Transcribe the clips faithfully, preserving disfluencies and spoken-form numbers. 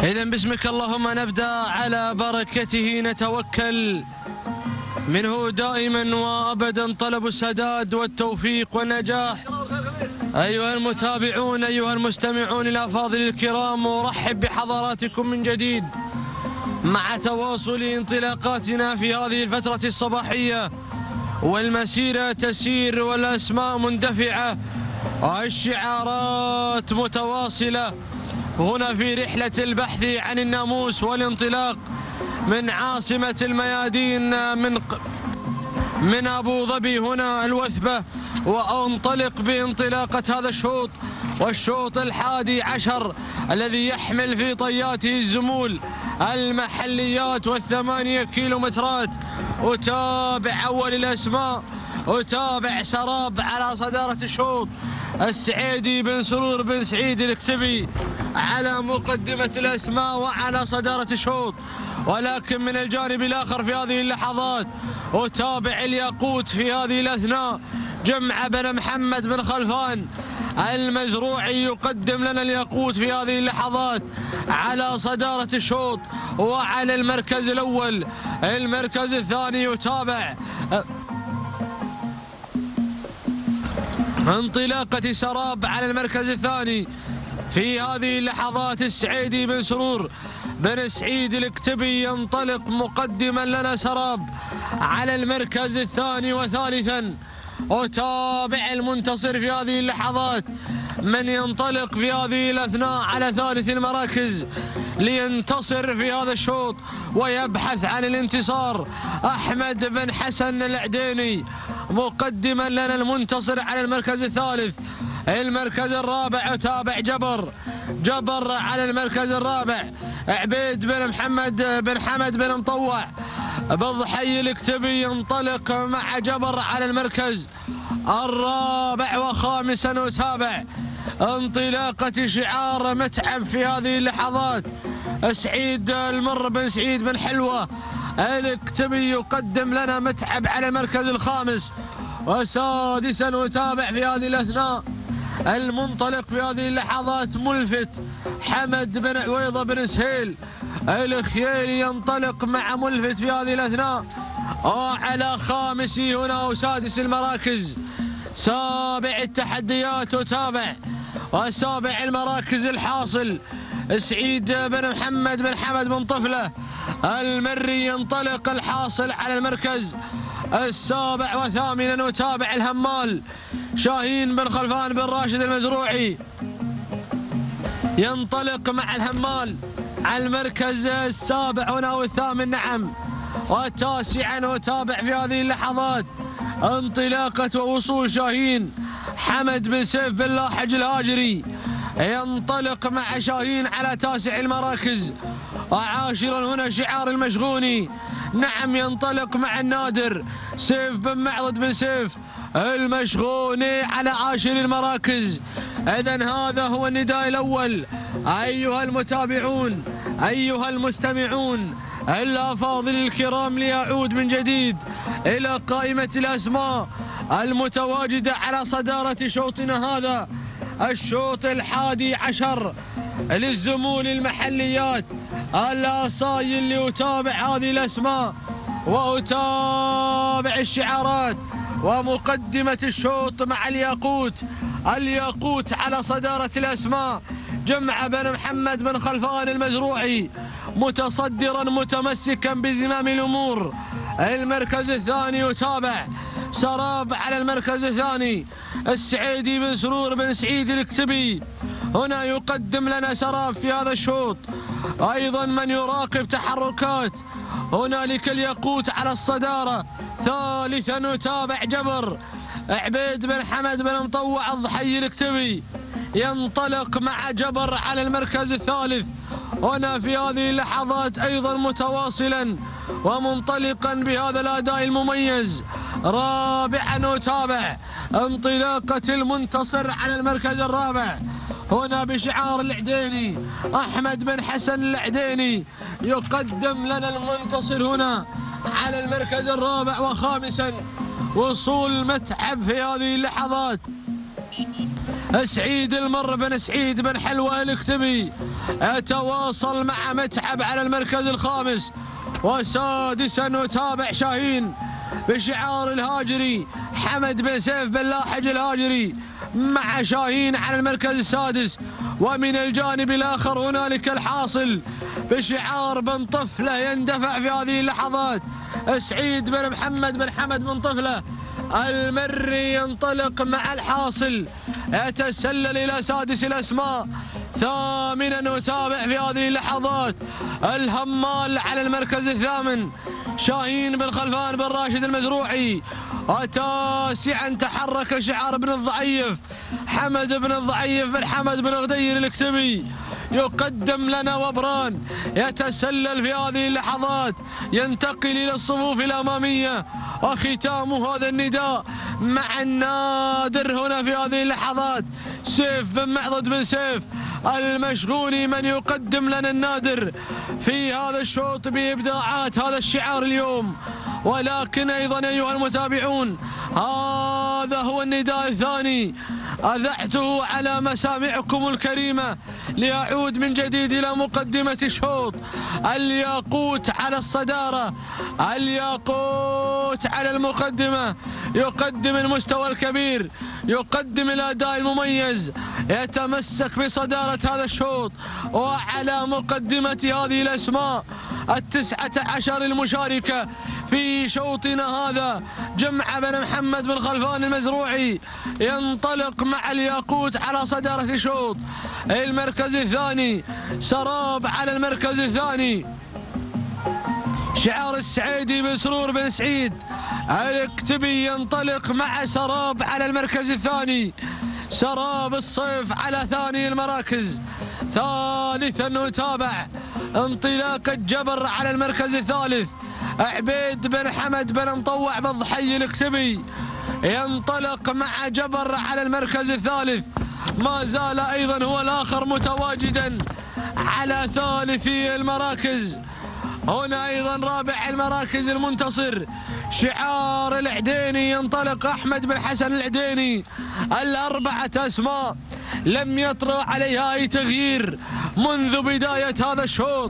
إذا باسمك اللهم نبدأ على بركته نتوكل، منه دائما وأبدا طلب السداد والتوفيق والنجاح. أيها المتابعون أيها المستمعون الأفاضل الكرام، أرحب بحضراتكم من جديد مع تواصل انطلاقاتنا في هذه الفترة الصباحية، والمسيرة تسير والأسماء مندفعة والشعارات متواصلة هنا في رحلة البحث عن الناموس والانطلاق من عاصمة الميادين من من أبو ظبي هنا الوثبة، وأنطلق بانطلاقة هذا الشوط والشوط الحادي عشر الذي يحمل في طياته الزمول المحليات والثمانية كيلومترات. أتابع أول الأسماء، أتابع سراب على صدارة الشوط، السعيدي بن سرور بن سعيد الكتبي على مقدمة الأسماء وعلى صدارة الشوط. ولكن من الجانب الآخر في هذه اللحظات أتابع الياقوت في هذه الأثناء، جمع بن محمد بن خلفان المزروعي يقدم لنا الياقوت في هذه اللحظات على صدارة الشوط وعلى المركز الأول. المركز الثاني يتابع انطلاقة سراب على المركز الثاني في هذه اللحظات. السعيدي بن سرور بن سعيد الكتبي ينطلق مقدما لنا سراب على المركز الثاني. وثالثا أتابع المنتصر في هذه اللحظات من ينطلق في هذه الأثناء على ثالث المراكز لينتصر في هذا الشوط ويبحث عن الانتصار، أحمد بن حسن العديني مقدما لنا المنتصر على المركز الثالث. المركز الرابع أتابع جبر جبر على المركز الرابع، عبيد بن محمد بن حمد بن مطوع بالضحي الكتبي ينطلق مع جبر على المركز الرابع. وخامسا أتابع انطلاقة شعار متعب في هذه اللحظات، سعيد المر بن سعيد بن حلوة الكتبي يقدم لنا متعب على المركز الخامس. وسادسا أتابع في هذه الأثناء المنطلق في هذه اللحظات ملفت حمد بن عويضة بن سهيل الخيالي ينطلق مع ملفت في هذه الأثناء. وعلى خامس هنا وسادس المراكز سابع التحديات أتابع وسابع المراكز الحاصل سعيد بن محمد بن حمد بن طفلة المري ينطلق الحاصل على المركز السابع. وثامنا أتابع الهمال شاهين بن خلفان بن راشد المزروعي ينطلق مع الهمال على المركز السابع هنا والثامن. نعم. وتاسعا أتابع في هذه اللحظات انطلاقة ووصول شاهين حمد بن سيف بن لاحج الهاجري ينطلق مع شاهين على تاسع المراكز. وعاشرا هنا شعار المشغوني، نعم، ينطلق مع النادر سيف بن معرض بن سيف المشغوني على عاشر المراكز. إذن هذا هو النداء الأول أيها المتابعون أيها المستمعون الأفاضل الكرام، ليعود من جديد إلى قائمة الأسماء المتواجدة على صدارة شوطنا هذا الشوط الحادي عشر للزمول المحليات الأصايل. اللي أتابع هذه الأسماء وأتابع الشعارات ومقدمة الشوط مع الياقوت الياقوت على صدارة الأسماء، جمع بن محمد بن خلفان المزروعي متصدرا متمسكا بزمام الأمور. المركز الثاني يتابع سراب على المركز الثاني، السعيدي بن سرور بن سعيد الكتبي هنا يقدم لنا سراب في هذا الشوط. أيضا من يراقب تحركات هنالك الياقوت على الصدارة. ثالثا نتابع جبر عبيد بن حمد بن مطوع الضحي الكتبي ينطلق مع جبر على المركز الثالث هنا في هذه اللحظات أيضا متواصلا ومنطلقا بهذا الأداء المميز. رابعا نتابع انطلاقة المنتصر على المركز الرابع هنا بشعار العديني، أحمد بن حسن العديني يقدم لنا المنتصر هنا على المركز الرابع. وخامسا وصول متعب في هذه اللحظات سعيد المر بن سعيد بن حلوة الكتبي يتواصل مع متعب على المركز الخامس. وسادسا نتابع شاهين بشعار الهاجري حمد بن سيف بن لاحج الهاجري مع شاهين على المركز السادس. ومن الجانب الآخر هنالك الحاصل بشعار بن طفلة يندفع في هذه اللحظات سعيد بن محمد بن حمد بن طفلة المري ينطلق مع الحاصل يتسلل إلى سادس الأسماء. ثامنا نتابع في هذه اللحظات الهمال على المركز الثامن شاهين بن خلفان بن راشد المزروعي. وتاسعا تحرك شعار بن الضعيف حمد بن الضعيف بن حمد بن غدير الكتبي يقدم لنا وبران يتسلل في هذه اللحظات ينتقل إلى الصفوف الأمامية. وختام هذا النداء مع النادر هنا في هذه اللحظات سيف بن معضد بن سيف المشغولي من يقدم لنا النادر في هذا الشوط بإبداعات هذا الشعار اليوم. ولكن أيضا أيها المتابعون هذا هو النداء الثاني أذعته على مسامعكم الكريمة ليعود من جديد إلى مقدمة الشوط. الياقوت على الصدارة، الياقوت على المقدمة، يقدم المستوى الكبير، يقدم الأداء المميز، يتمسك بصدارة هذا الشوط وعلى مقدمة هذه الأسماء التسعة عشر المشاركة في شوطنا هذا. جمع بن محمد بن خلفان المزروعي ينطلق مع الياقوت على صدارة الشوط. المركز الثاني سراب على المركز الثاني شعار السعيدي بن سرور بن سعيد الكتبي ينطلق مع سراب على المركز الثاني. سراب الصيف على ثاني المراكز. ثالثا نتابع انطلاق الجبر على المركز الثالث عبيد بن حمد بن مطوع بن ضحي الكتبي ينطلق مع جبر على المركز الثالث. ما زال ايضا هو الاخر متواجدا على ثالثي المراكز. هنا ايضا رابع المراكز المنتصر شعار العديني ينطلق احمد بن حسن العديني. الاربعه اسماء لم يطرأ عليها اي تغيير منذ بدايه هذا الشوط،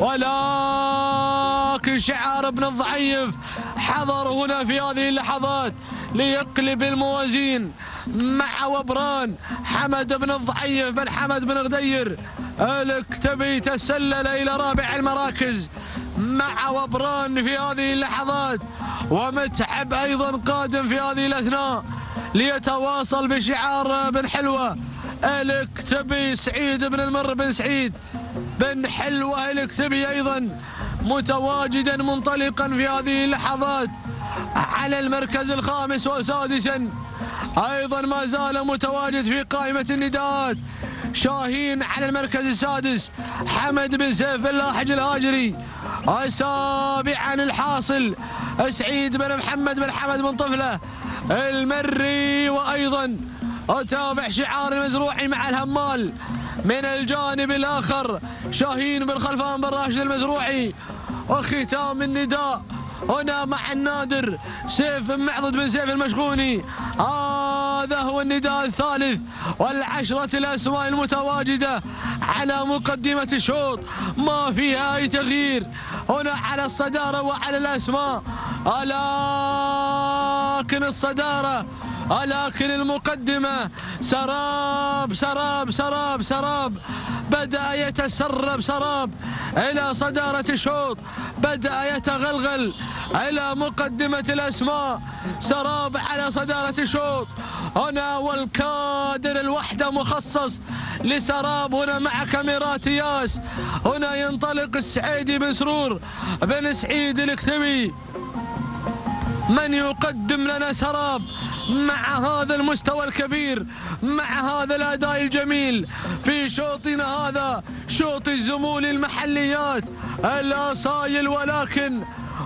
ولكن شعار ابن الضعيف حضر هنا في هذه اللحظات ليقلب الموازين مع وبران. حمد بن الضعيف بن حمد بن غدير الكتبي تسلل الى رابع المراكز مع وبران في هذه اللحظات. ومتعب ايضا قادم في هذه الاثناء ليتواصل بشعار بن حلوه الكتبي. سعيد بن المر بن سعيد بن حلوه الكتبي ايضا متواجدا منطلقا في هذه اللحظات على المركز الخامس. وسادسا ايضا ما زال متواجد في قائمه النداءات شاهين على المركز السادس حمد بن سيف بن لاحج الهاجري. وسابعا الحاصل سعيد بن محمد بن حمد بن طفله المري. وايضا اتابع شعار المزروعي مع الهمال. من الجانب الاخر شاهين بن خلفان بن راشد المزروعي. وختام النداء هنا مع النادر سيف بن معضد بن سيف المشغوني. هذا هو النداء الثالث والعشرة الأسماء المتواجدة على مقدمة الشوط ما فيها أي تغيير هنا على الصدارة وعلى الأسماء. ولكن الصدارة ولكن المقدمة سراب سراب سراب سراب بدأ يتسرب سراب إلى صدارة الشوط، بدأ يتغلغل إلى مقدمة الأسماء. سراب على صدارة الشوط هنا والكادر الوحدة مخصص لسراب هنا مع كاميرات ياس. هنا ينطلق السعيدي بن سرور بن سعيد الكتبي من يقدم لنا سراب مع هذا المستوى الكبير مع هذا الأداء الجميل في شوطنا هذا شوط الزمول المحليات الأصايل. ولكن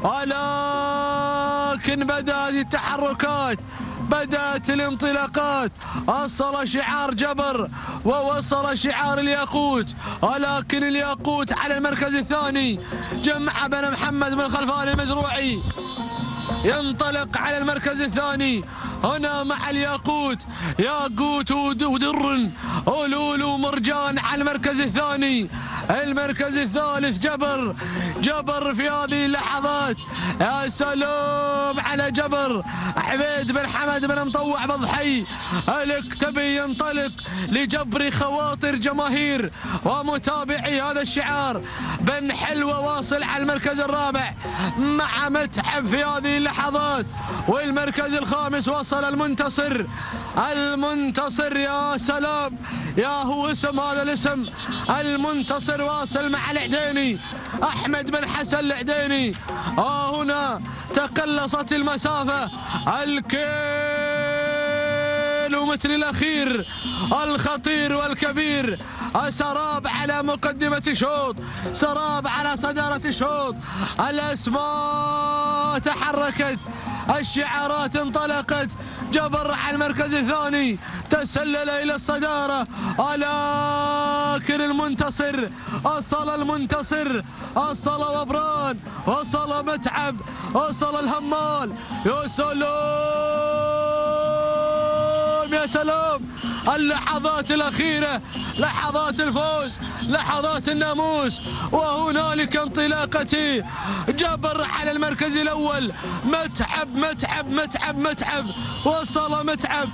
ولكن بدأت التحركات، بدأت الانطلاقات. وصل شعار جبر ووصل شعار الياقوت، ولكن الياقوت على المركز الثاني. جمع بن محمد بن خلفان المزروعي ينطلق على المركز الثاني. هنا مع الياقوت، ياقوت ودر ولول ومرجان على المركز الثاني. المركز الثالث جبر، جبر في هذه اللحظات. يا سلام على جبر. عبيد بن حمد بن مطوع بضحي الاكتبي ينطلق لجبر خواطر جماهير ومتابعي هذا الشعار. بن حلوة واصل على المركز الرابع مع متعب في هذه اللحظات. والمركز الخامس وصل المنتصر، المنتصر يا سلام، يا هو اسم هذا الاسم، المنتصر واصل مع العديني احمد بن حسن العديني. اه هنا تقلصت المسافه، الكيلومتر الاخير الخطير والكبير. سراب على مقدمه شوط، سراب على صداره شوط. الاسماء تحركت، الشعارات انطلقت. جبر على المركز الثاني تسلل الى الصداره، لكن المنتصر وصل، المنتصر وصل وبران، وصل متعب، وصل الهمال. يا سلام يا سلام، اللحظات الاخيره، لحظات الفوز، لحظات الناموس. وهنالك انطلاقة جبر على المركز الاول. متعب متعب متعب متعب، وصل متعب،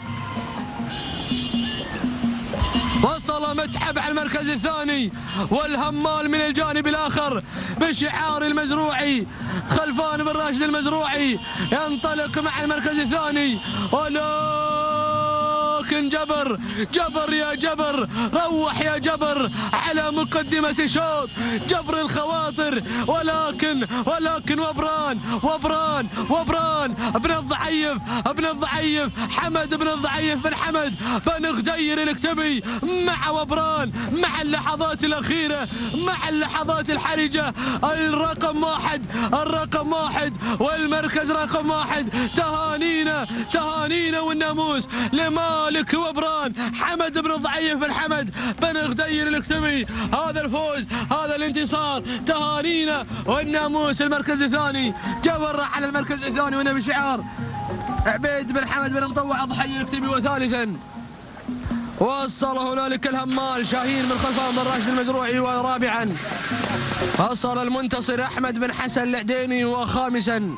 وصل متعب على المركز الثاني. والهمال من الجانب الاخر بشعار المزروعي، خلفان بن راشد المزروعي ينطلق مع المركز الثاني. ولا لكن جبر، جبر يا جبر، روح يا جبر على مقدمة شوط، جبر الخواطر. ولكن ولكن وبران وبران وبران ابن الضعيف، ابن الضعيف حمد بن الضعيف بن حمد بن غدير الاكتبي مع وبران، مع اللحظات الأخيرة، مع اللحظات الحرجة. الرقم واحد، الرقم واحد والمركز رقم واحد. تهانينا تهانينا والناموس لمالك وبران حمد بن الضعيف بن حمد بن غدير الاكتبي. هذا الفوز، هذا الانتصار، تهانينا والناموس. المركز الثاني جبر على المركز الثاني وهنا بشعار عبيد بن حمد بن مطوع ضحي الاكتبي. وثالثا وصل هنالك الهمال شاهين بن خلفان بن راشد المزروعي. ورابعا وصل المنتصر احمد بن حسن العديني. وخامسا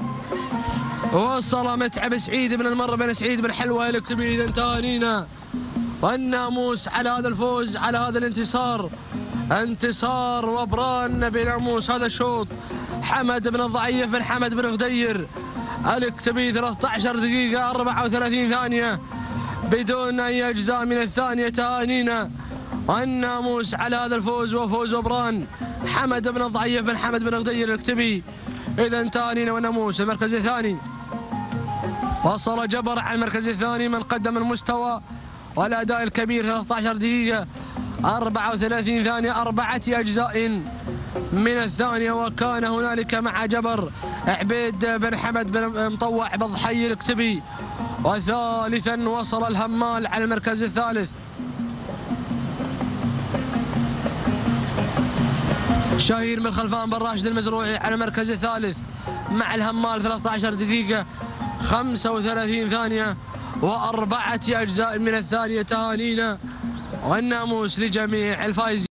وصل متعب سعيد بن المر بن سعيد بن حلوة الاكتبي. اذا تهانينا والناموس على هذا الفوز، على هذا الانتصار، انتصار وبران بناموس هذا الشوط. حمد بن الضعيف بن حمد بن غدير الاكتبي ثلاثة عشر دقيقة أربعة وثلاثين ثانية بدون اي اجزاء من الثانية. تهانينا والناموس على هذا الفوز، وفوز وبران حمد بن الضعيف بن حمد بن غدير الاكتبي. اذا تهانينا والناموس. المركز الثاني وصل جبر على المركز الثاني من قدم المستوى والاداء الكبير ثلاثة عشر دقيقة أربعة وثلاثين ثانية، أربعة أجزاء من الثانية. وكان هنالك مع جبر عبيد بن حمد بن مطوع بضحي الاكتبي. وثالثا وصل الهمال على المركز الثالث شهير بن خلفان بن راشد المزروعي على المركز الثالث مع الهمال ثلاثة عشر دقيقة خمسة وثلاثين ثانية وأربعة أجزاء من الثانية. تهانينا والناموس لجميع الفائزين.